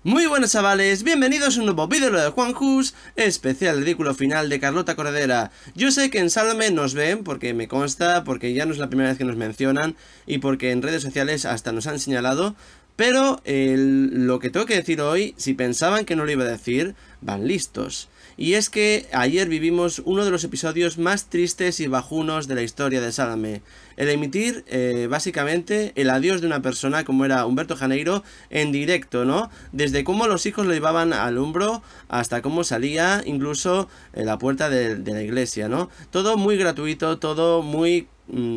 Muy buenas chavales, bienvenidos a un nuevo vídeo de Juanjus, especial ridículo final de Carlota Corredera. Yo sé que en Sálvame nos ven, porque me consta, porque ya no es la primera vez que nos mencionan y porque en redes sociales hasta nos han señalado. Pero lo que tengo que decir hoy, si pensaban que no lo iba a decir, van listos. Y es que ayer vivimos uno de los episodios más tristes y bajunos de la historia de Sálvame. El emitir, básicamente, el adiós de una persona como era Humberto Janeiro en directo, ¿no? Desde cómo los hijos lo llevaban al hombro hasta cómo salía incluso en la puerta de la iglesia, ¿no? Todo muy gratuito, todo muy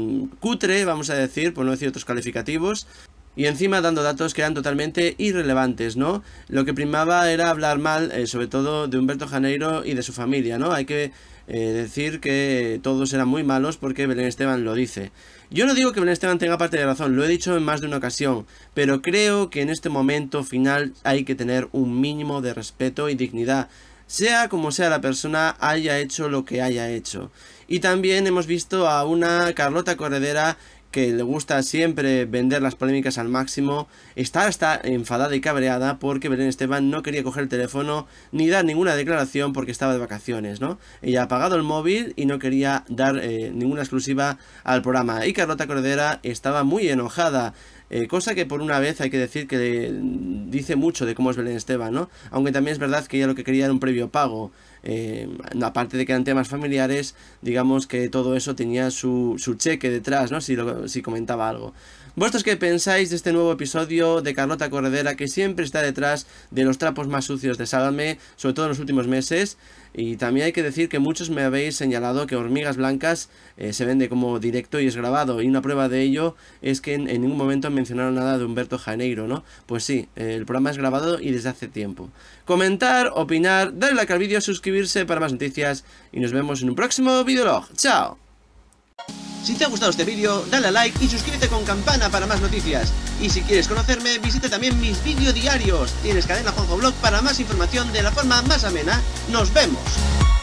cutre, vamos a decir, por no decir otros calificativos. Y encima dando datos que eran totalmente irrelevantes, ¿no? Lo que primaba era hablar mal, sobre todo de Humberto Janeiro y de su familia, ¿no? Hay que decir que todos eran muy malos porque Belén Esteban lo dice. Yo no digo que Belén Esteban tenga parte de razón, lo he dicho en más de una ocasión, pero creo que en este momento final hay que tener un mínimo de respeto y dignidad, sea como sea la persona, haya hecho lo que haya hecho. Y también hemos visto a una Carlota Corredera que le gusta siempre vender las polémicas al máximo, está enfadada y cabreada porque Belén Esteban no quería coger el teléfono ni dar ninguna declaración porque estaba de vacaciones, ¿no? Ella ha apagado el móvil y no quería dar ninguna exclusiva al programa. Y Carlota Corredera estaba muy enojada, cosa que por una vez hay que decir que dice mucho de cómo es Belén Esteban, ¿no? Aunque también es verdad que ella lo que quería era un previo pago. Aparte de que eran temas familiares, digamos que todo eso tenía su cheque detrás, ¿no? Si comentaba algo. ¿Vosotros qué pensáis de este nuevo episodio de Carlota Corredera, que siempre está detrás de los trapos más sucios de Sálvame, sobre todo en los últimos meses? Y también hay que decir que muchos me habéis señalado que Hormigas Blancas se vende como directo y es grabado, y una prueba de ello es que en ningún momento mencionaron nada de Humberto Janeiro, ¿no? Pues sí, el programa es grabado y desde hace tiempo. Comentar, opinar, darle like al vídeo, suscribirse para más noticias y nos vemos en un próximo videolog. ¡Chao! Si te ha gustado este vídeo, dale a like y suscríbete con campana para más noticias. Y si quieres conocerme, visita también mis vídeos diarios. Tienes cadena Juanjo Blog para más información de la forma más amena. ¡Nos vemos!